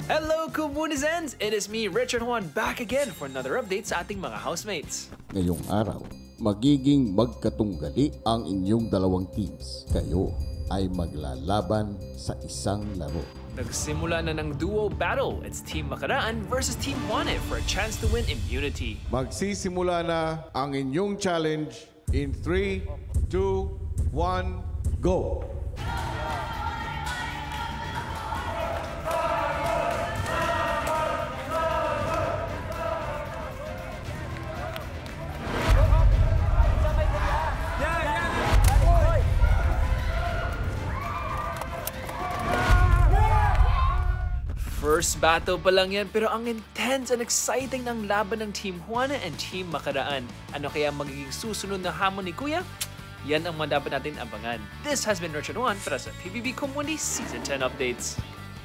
Hello, Kumunizens! It is me, Richard Juan, back again for another update sa ating mga housemates. Ngayong araw, magiging magkatunggali ang inyong dalawang teams. Kayo ay maglalaban sa isang laro. Nagsimula na ng duo battle. It's Team Makaraan versus Team Juane for a chance to win immunity. Magsisimula na ang inyong challenge in 3, 2, 1, go! First battle pa lang yan pero ang intense and exciting ng laban ng Team Juane and Team Makaraan. Ano kaya magiging susunod na hamon ni Kuya? Yan ang mga dapat natin abangan. This has been Richard Juan para sa PBB Kumunity Season 10 Updates.